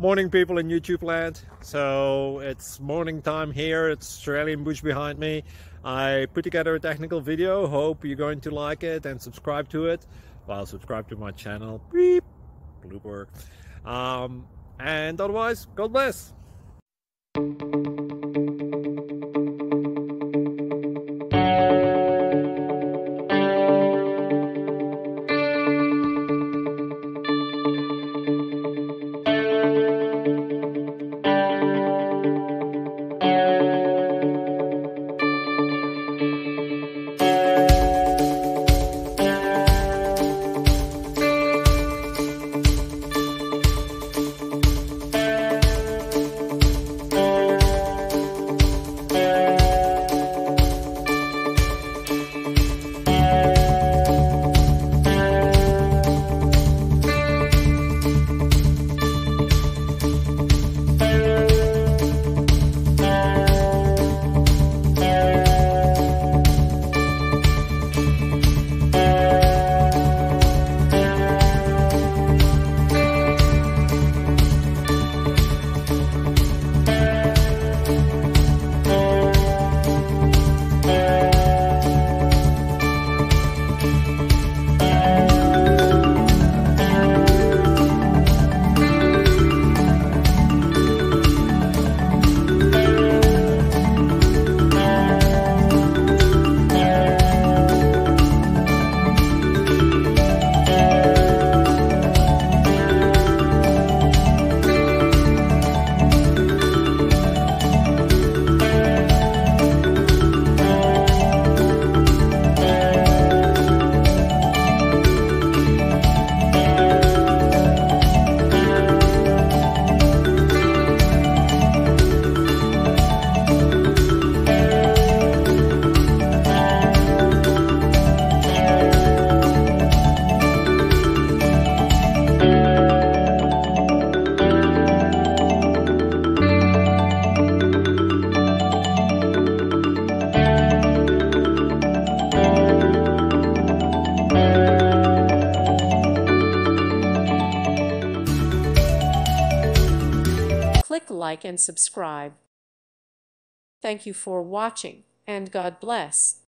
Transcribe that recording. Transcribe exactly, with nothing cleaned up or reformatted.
Morning, people in YouTube land. So it's morning time here. It's Australian bush behind me. I put together a technical video. Hope you're going to like it and subscribe to it. Well, subscribe to my channel. Beep. Blooper. Um, and otherwise, God bless. Click like and subscribe. Thank you for watching, and God bless.